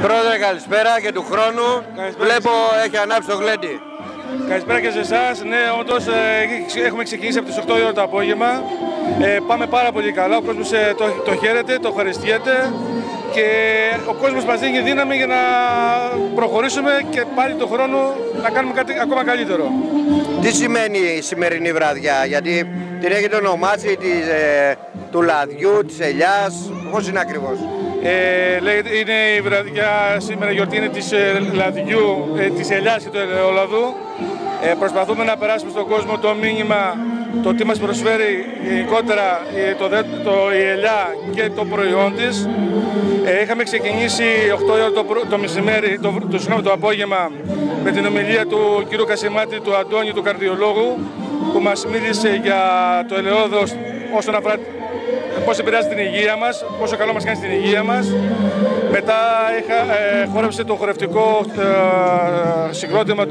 Πρόεδρε, καλησπέρα και του χρόνου. Καλησπέρα. Βλέπω έχει ανάψει το γλέντι. Καλησπέρα και σε εσάς. Ναι, όντως έχουμε ξεκινήσει από τις 8 η ώρα το απόγευμα. Πάμε πάρα πολύ καλά. Ο κόσμος το χαίρεται, το ευχαριστιέται και ο κόσμος μας δίνει δύναμη για να προχωρήσουμε και πάλι τον χρόνο να κάνουμε κάτι ακόμα καλύτερο. Τι σημαίνει η σημερινή βραδιά, γιατί την έχετε ονομάσει του λαδιού, της ελιάς, πώς είναι ακριβώς? Είναι η βραδιά, σήμερα η γιορτή είναι της λαδιού, της ελιάς και του ελαιόλαδου. Προσπαθούμε να περάσουμε στον κόσμο το μήνυμα, το τι μας προσφέρει γενικότερα η ελιά και το προϊόν της. Είχαμε ξεκινήσει 8 ώρα το μεσημέρι, το απόγευμα με την ομιλία του κ. Κασιμάτη, του Αντώνη, του καρδιολόγου, που μας μίλησε για το ελαιόδος όσον αφορά πώς επηρεάζει την υγεία μας, πόσο καλό μας κάνει στην υγεία μας. Μετά χόρεψε το χορευτικό συγκρότημα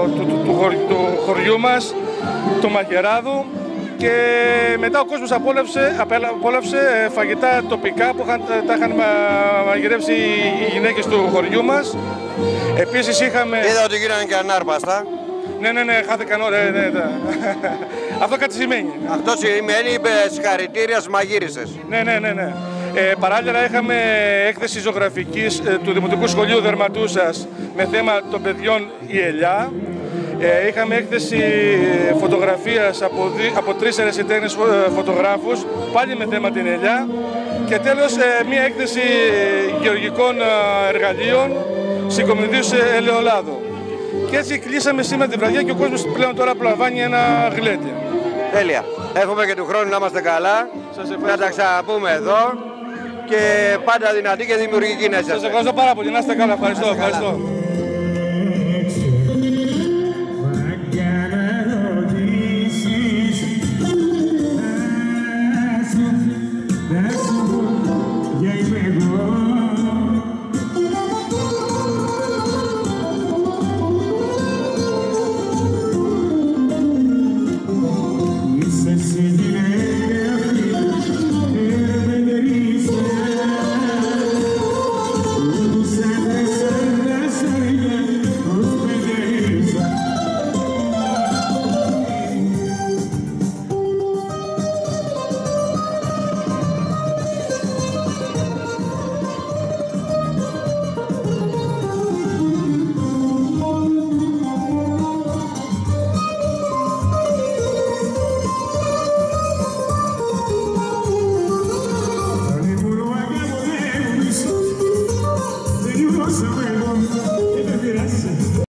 του χωριού μας, του Μαχαιράδου, και μετά ο κόσμος απόλαυσε φαγητά τοπικά που τα είχαν μαγειρεύσει οι γυναίκες του χωριού μας. Επίσης είχαμε... Είδα ότι γίνανε και ανάρπαστα. Ναι, χάθηκαν ώρα. Ναι. Αυτό κάτι σημαίνει. Αυτό σημαίνει συγχαρητήρια στις μαγείρισες. Ναι. Παράλληλα είχαμε έκθεση ζωγραφικής του Δημοτικού Σχολείου Δερματούσας με θέμα των παιδιών η ελιά. Είχαμε έκθεση φωτογραφίας από 3 ερασιτέχνες φωτογράφους, πάλι με θέμα την ελιά. Και τέλος μία έκθεση γεωργικών εργαλείων συγκομιδίους ελαιολάδου. Και έτσι κλείσαμε σήμερα τη βραδιά και ο κόσμος πλέον τώρα απολαμβάνει ένα γλέντι. Τέλεια. Εύχομαι και του χρόνου να είμαστε καλά, να τα ξαναπούμε εδώ και πάντα δυνατή και δημιουργική να είσαστε. Σας ευχαριστώ πάρα πολύ. Να είστε καλά. Ευχαριστώ. Você